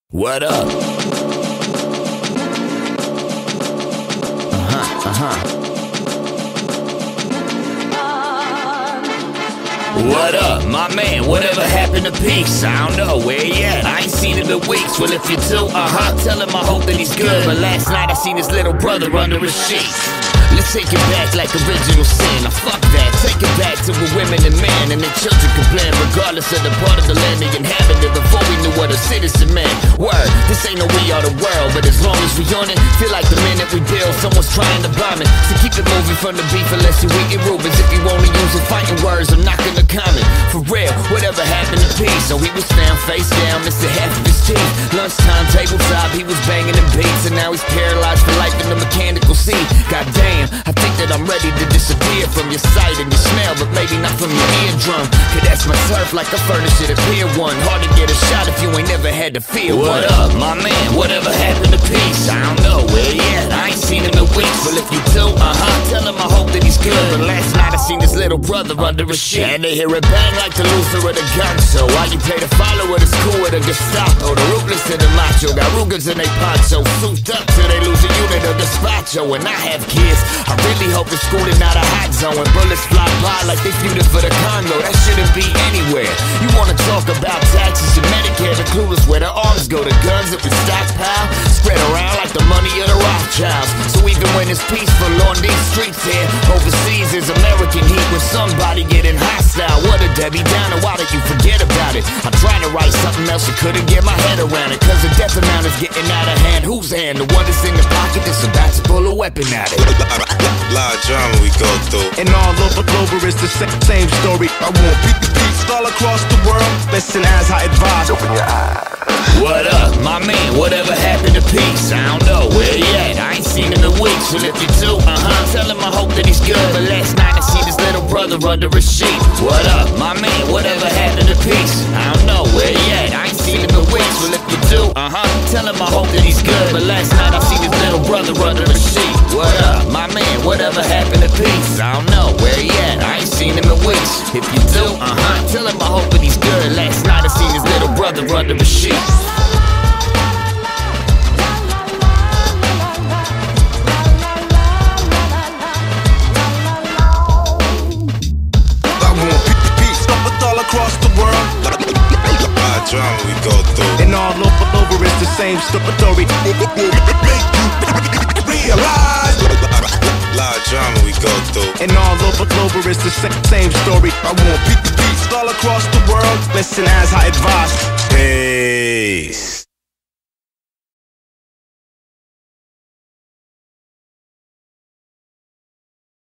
What up? What up, my man? Whatever happened to peace? I don't know, where he at? I ain't seen him in weeks. Well, if you do, tell him I hope that he's good. But last night I seen his little brother under his sheet. Let's take it back like original sin. Now fuck that, take it back to where women and men and their children can blend, regardless of the part of the land they inhabited. Before we knew what a citizen meant. Word, this ain't no we are the world, but as long as we on it, feel like the minute we build, someone's trying to bomb it. So keep it moving from the beef unless you eating Rubens. If you only using fighting words, I'm not gonna comment. For real, whatever happened to peace? So he was found face down, missing half of his teeth. Lunchtime, tabletop, he was banging them beats, and now he's paralyzed for life in the mechanical seat. Goddamn, I think that I'm ready to disappear from your sight and your smell, but maybe not from your eardrum. Cause that's my turf, like a furnace should appear one. Hard to get a shot if you ain't never had to feel one. What up, my man? Whatever happened to peace? I don't know, where he at? I ain't seen him in weeks. Well, if you do, tell him I hope that he's good. But last night I seen his little brother under a shit, and they hear it bang like the Luther of the gun. So why you play the follower, the school of the Gestapo, the ruthless to the macho, got Rugers in they poncho, souped up till they lose a unit of despacho. And I have kids, I really hope it's school and not a hot zone. When bullets fly by like they feuded for the Congo, that shouldn't be anywhere. You wanna talk about taxes and Medicare, the clueless where the arms go, the guns that we stockpile, spread around like the money of the Rothschilds. So even when it's peaceful on these streets here, overseas is American heat with somebody getting hostile. What a Debbie Downer, why did you forget about it? I'm trying to write something else, I couldn't get my head around it. Cause the death amount is getting out of hand. Whose hand? The one that's in the pocket that's about to pull a weapon at it. Lot of drama we go through, and all over it's the same story. I want peace all across the world. Listen as I advise. Open your eyes. What up, my man? Whatever happened to peace? I don't know, where he at? I ain't seen him in weeks. Well, if you do, tell him I hope that he's good. But last night I seen his little brother under a sheet. What up, my man? Whatever happened to peace? I don't know, where he at? I ain't seen him in weeks. Well, if you do, tell him I hope that he's good. But last night I seen his little brother under a sheet. What up, my man? Whatever happened to peace? I don't know, where he at? I ain't seen him in weeks. If you do, tell him I hope that he's good. Last night I seen his little brother under a sheet. Across the world, drama we go through, and all over it's the same story. Make you realize. Lot of drama we go through, and all over it's the same story. I want peace all across the world. Listen as I advise. Hey.